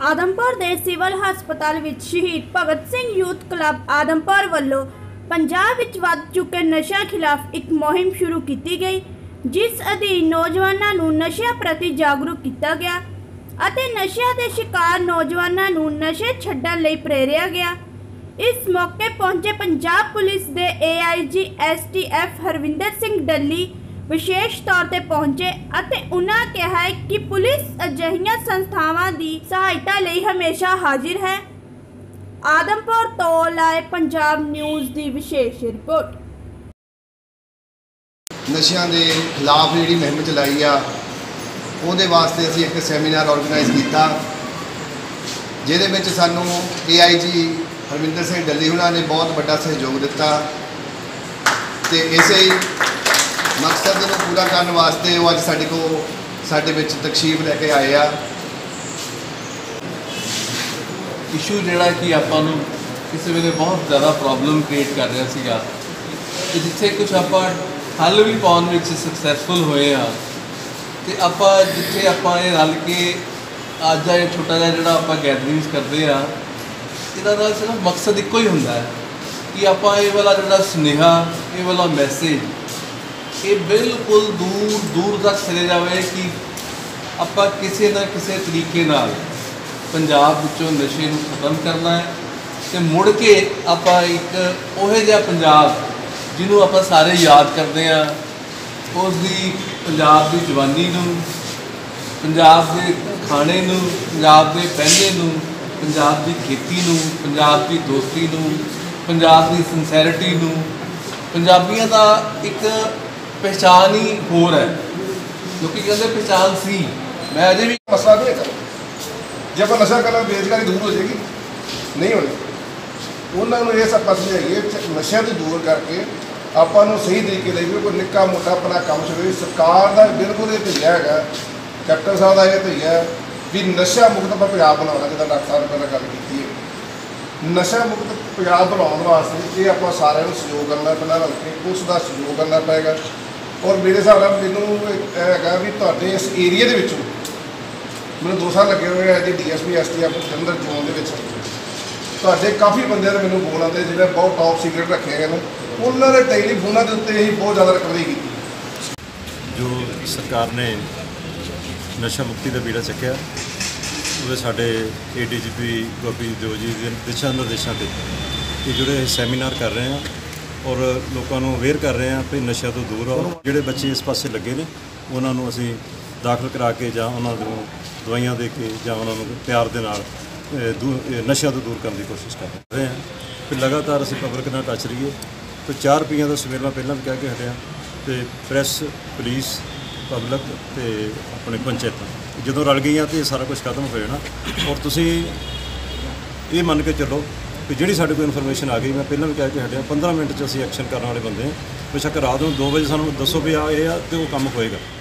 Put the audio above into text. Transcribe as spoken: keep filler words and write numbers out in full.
आदमपुर के सिविल हस्पताल विच शहीद भगत सिंह यूथ क्लब आदमपुर वालों पंजाब विच वध चुके नशा खिलाफ एक मुहिम शुरू की गई, जिस अधीन नौजवानों नूं नशा प्रति जागरूक किया गया अते नशा के शिकार नौजवानों नूं नशे छड्डण लई प्रेरिया गया। इस मौके पहुंचे पंजाब पुलिस के A I G S T F Harvinder Singh Dalli विशेष तौर पर पहुंचे अते उन्होंने कहा है कि पुलिस अजिहियां संस्थावां की सहायता लई हमेशा हाजिर है। आदमपुर तो लाए पंजाब न्यूज़ की विशेष रिपोर्ट। नशियां दे खिलाफ जी मुहिम चलाई आ उहदे वास्ते असीं एक सैमीनार ऑर्गेनाइज किया, जिहदे विच सानूं ए आई जी हरविंदर सिंह डल्ली उन्होंने ने बहुत बड़ा सहयोग दिता ते इसे मकसद को पूरा करने वास्ते वो अज साडे को साडे विच तकशीफ लैके आए आ। इशू जिहड़ा कि आपां नूं किसी वेले बहुत ज़्यादा प्रॉब्लम क्रिएट कर रहा सीगा ते जिथे कुछ आपां हल भी पाउण विच सक्सैसफुल होए आ ते आपां जिथे आपां ये रल के अज ये छोटा जिहा जिहड़ा आपां गैदरिंग्स करदे आ इहदा दा सिर्फ मकसद इक्को ही हुंदा है कि आपां ये वाला जिहड़ा सुनेहा ये वाला मैसेज ये बिल्कुल दूर दूर तक चले जाए कि आपां किसी ना किसी तरीके नाल पंजाब विचों नशे नूं खत्म करना है तो मुड़ के आपां एक उहो जिहा पंजाब जिन्हों आपां सारे याद करते हैं उसकी पंजाब की जवानी नूं, पंजाब के खाने नूं, पंजाब के पहने नूं, पंजाब की खेती नूं, पंजाब की दोस्ती नूं, पंजाब की सिंसैरिटी नूं, पंजाबियों का एक पहचान ही होर है। लोग कहते पहचान सी मैं अजे भी मसला नहीं है। जब आप नशा करना बेरोजगारी दूर हो जाएगी नहीं होनी, उन्होंने ये सब पसंद है नशे तो दूर करके ਆਪਾਂ ਨੂੰ सही तरीके ਲਈ भी कोई निक्का मोटा अपना काम शुरू। सरकार का बिल्कुल ये भैया है, कैप्टन साहब का ये भैया भी नशा मुक्त ਆਪਾਂ ਪੰਜਾਬ ਬਣਾਉਣਾ, जिदा डॉक्टर साहब ने पहले गल की है नशा मुक्त ਪੰਜਾਬ ਬਣਾਉਣ वास्ते ये आप सारे सहयोग करना पैना, रल के पुलिस का सहयोग करना पेगा। और मेरे हिसाब नाल मैनूं है भी तुहाडे इस एरिए दे विचों मैनूं दो साल लगे हुए हैं जी D S P S T F Jalandhar zone दे विच तुहाडे काफ़ी बंदे मैनूं फोन आते जिन्हें बहुत टॉप सीक्रेट रखे गए हैं, उन्होंने टेलीफोना के उत्ते ही बहुत ज़्यादा रिकवरी की। जो सरकार ने नशा मुक्ति का बीड़ा चुकया वो साढ़े ए डी जी पी गोपी दिओ जी के दिशा निर्देशों से ये जोड़े सैमीनार कर रहे हैं और लोगों को अवेयर कर रहे हैं भी नशा तो दूर आओ। जोड़े बच्चे इस पासे लगे ने उन्होंने असी दाखिल करा के जां उन्होंने दवाइयां दे के जां उन्होंने प्यार के नाल नशा तो दूर करने की कोशिश कर रहे हैं। फिर लगातार असी पब्लिक नाल टच रहीए तो चार रुपये का सवेर मैं पहला भी कह के हटिया तो प्रैस पुलिस पब्लिक तो अपने पंचायत जो रल गई तो सारा कुछ खत्म हो जाना। और तुसी ये मन के चलो कि जी साढ़े को इन्फॉर्मेशन आ गई मैं पहला भी कह के हटिया पंद्रह मिनट च असी एक्शन करने वाले बंदे हैं। बेशक रात को दो बजे सानू दसो भी आ तो वो काम होएगा।